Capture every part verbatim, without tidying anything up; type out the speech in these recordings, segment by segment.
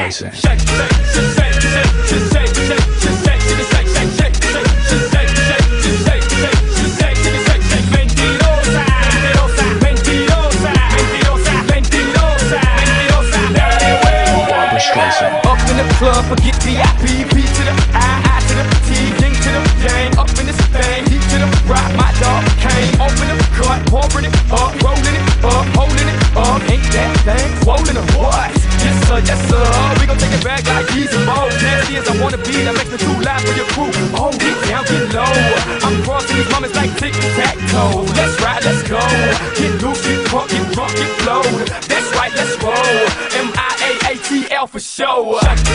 Streisand. Up in the club, forget the I P, P to the I, I to the T, King to the gang. Up in this thing, heat to the rock, my dog came. Open the cut, pouring it up, rolling it up, holding it up. Ain't that thing swollen or what? Yes sir, yes sir, we gon' take it back like easy balls. Nasty as I wanna be, that makes me too loud for your crew. Oh, get down, get low. I'm crossing these moments like tic-tac-toe. Let's ride, let's go. Get loose, get drunk, get drunk, get flowed. That's right, let's roll. M I A A T L for sure.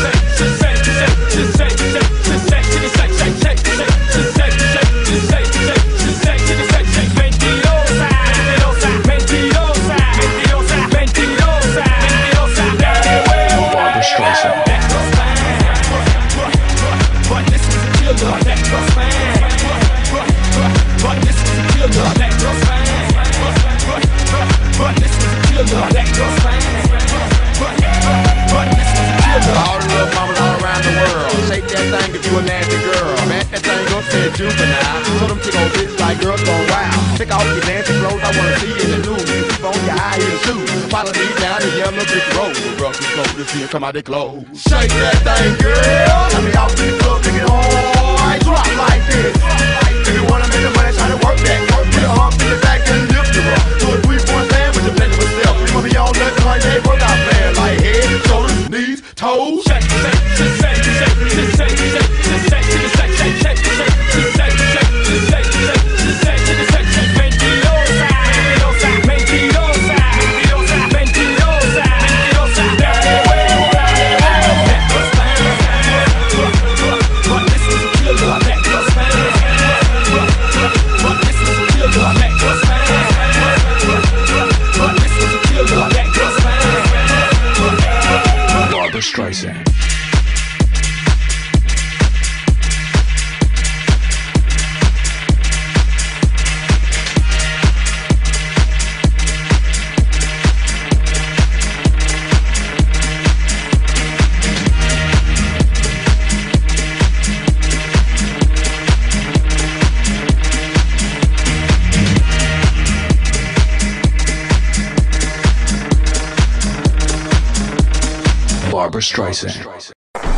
Juvenile, so them chick old bitches like girls gone wild. Take off your dancing clothes, I wanna see you in the nude. Keep on your high heel shoes. Follow me down the yellow brick road. Rough and slow to see it come out they clothes. Shake that thing, girl. Let me out in the club, take it hard. Drop like this. If you wanna make the money, try to work that. Put a hump in your back and lift your up. Do a three-point stand with your blended with self. You wanna be all nothing like they work out playing like head, shoulders, knees, toes. Shake, shake, shake, shake, shake, shake, shake, shake, shake, shake, shake, shake, shake. Streisand. Barbara Streisand.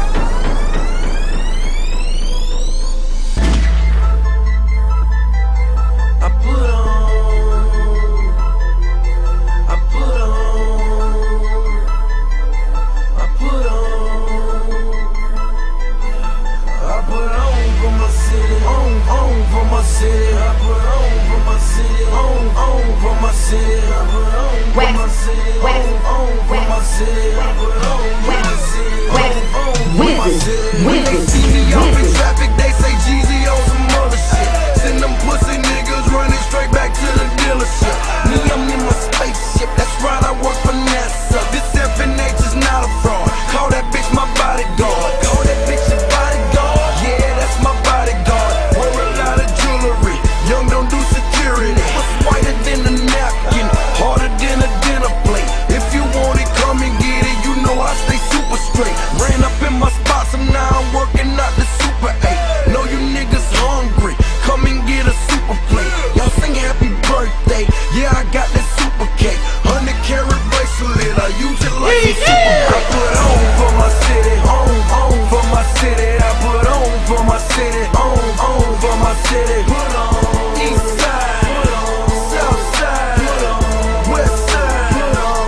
When they see me off in traffic, they say Jeezy on some other shit. Send them pussy niggas running straight back to the dealership. Me, I'm in my spaceship, that's right, I work for NASA. This F N H is not a fraud. Call that bitch my bodyguard. Call that bitch your bodyguard. Yeah, that's my bodyguard. Wear a lot of jewelry. Young don't do security. What's whiter than a napkin? Harder than a dinner plate. If you want it, come and get it. You know I stay super straight. Ran up in my spot, so now I'm working out the Super eight. Know you niggas hungry. Come and get a super plate. Y'all sing happy birthday. Yeah, I got that super cake. Hundred carat bracelet. I use it like a super. I put on for my city. On, on for my city. I put on for my city. On, on for my city. Put on. East side. Put on. South side. Put on. West side. Put on.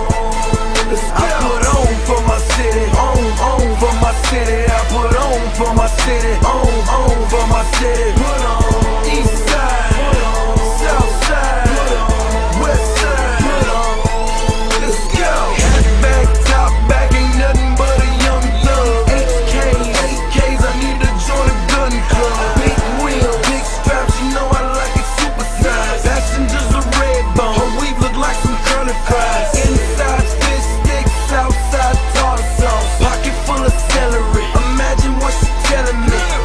I put on for my city. On, on for my city. I put on for my city. On, on for my city. Put on. East side. Put on. South side. Put on. West side. Put on. Let's go. Hatchback, top back, ain't nothing but a young thug. H K, eight Ks, I need to join a gun club. Big wheel, big straps, you know I like it super size. Passengers are red bone, her weave look like some curly fries. Inside fish sticks, outside tartar sauce. Pocket full of celery, imagine what she's telling me.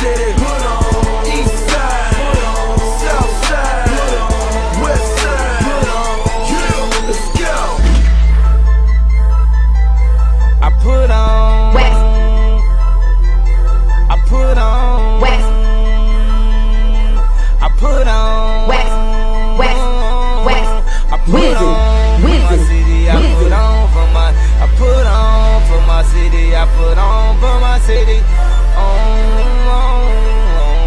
city. Put on. East side. Put on. South side. Put on. West side. Put on. Yeah, let's go. I put on. West. I put on. West. I put on. West. West. West. I put Wizard. on for my Wizard. city. I Wizard. put on for my. I put on for my city. I put on for my city. On, on, on.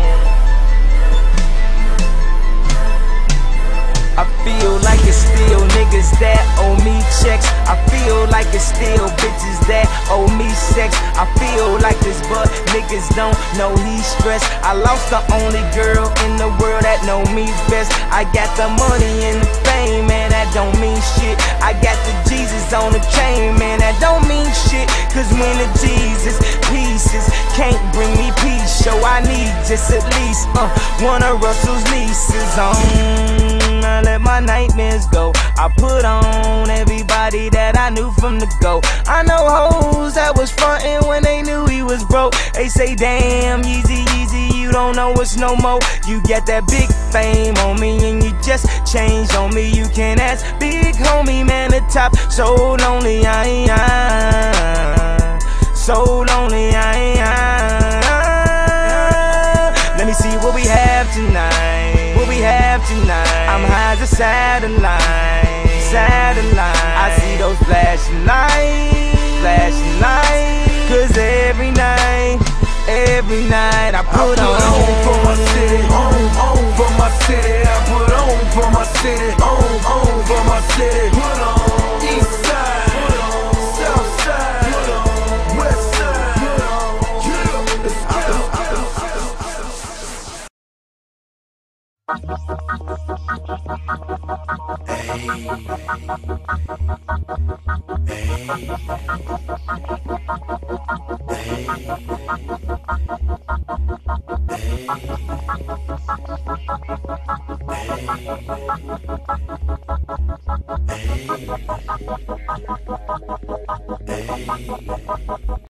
I feel like it's still niggas that owe me checks. I feel like it's still bitches that owe me sex. I feel like this, but niggas don't know he's stressed. I lost the only girl in the world that know me best. I got the money and the fame, man, that don't mean shit. I got the Jesus on the chain, man, that don't mean shit. Cause when the Jesus pieces can't bring me peace, so I need just at least uh, one of Russell's nieces on. I let my nightmares go. I put on everybody that I knew from the go. I know hoes that was frontin' when they knew he was broke. They say, damn, Yeezy, Yeezy, you don't know us no more. You get that big fame on me and you just changed on me. You can ask big homie, man, the top. So lonely, I ain't I. So lonely, I ain't I. Let me see what we have tonight. What we have tonight. I'm high as a satellite. Satellite. I see those flashing lights. Flashing lights. Cause every night, every night I put, I put on, on for my city. On, on for my city. I put on for my city. On, on for my city. Put on. East side. Put on. South side. Put on. West side. Put on. Yeah, let's go. Hey.